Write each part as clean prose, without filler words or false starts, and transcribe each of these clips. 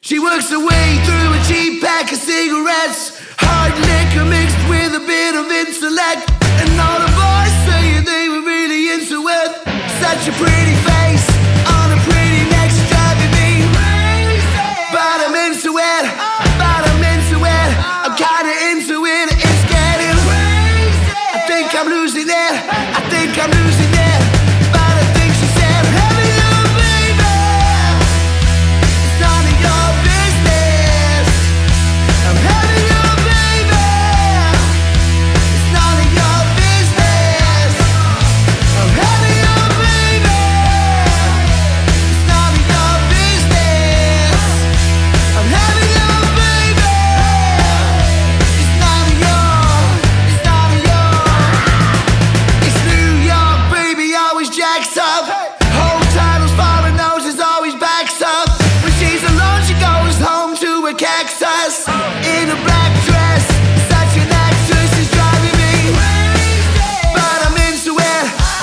She works her way through a cheap pack of cigarettes, hard liquor mixed with a bit of intellect. And all the boys saying they were really into it. Such a pretty face on a pretty neck, driving me crazy. But I'm into it, I'm kinda into it. It's getting crazy. I think I'm losing it, but I think she said, "Heavy love, baby, it's none of your business." I'm heavy love, baby, it's none of your business. I'm heavy love, baby, it's none of your business. I'm heavy love, baby, it's none of your. It's New York, baby, always jacks up. Whole titles, foreign noses, always backs up. When she's alone, she goes home to a cactus in a black dress. Such an actress is driving me crazy. But I'm into it,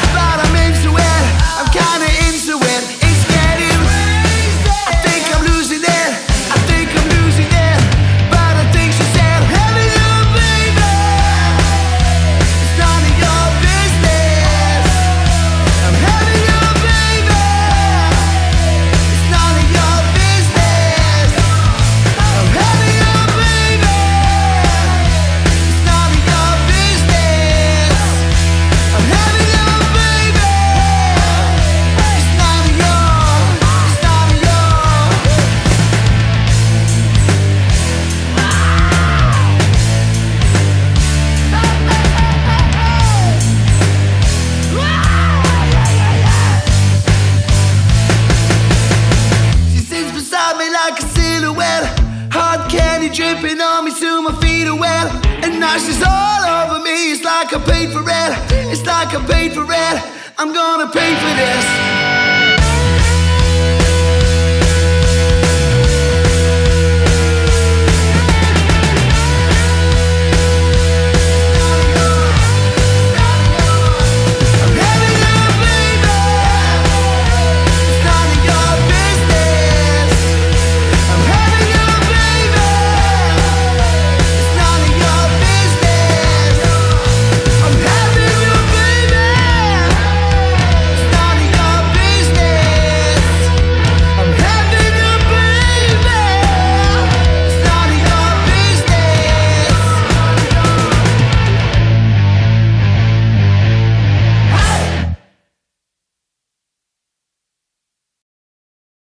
I'm kinda into it. It's getting crazy. I think I'm losing it, but I think she said, "Heavy love, baby, it's none of your business." I'm heavy love, baby, it's none of your business. I'm heavy love, baby, it's none of your business. I'm heavy love, baby, it's none of your. She sits beside me like a silhouette, hard candy dripping on me till my feet are wet. And now she's all over me, it's like I paid for it, I'm gonna pay for this.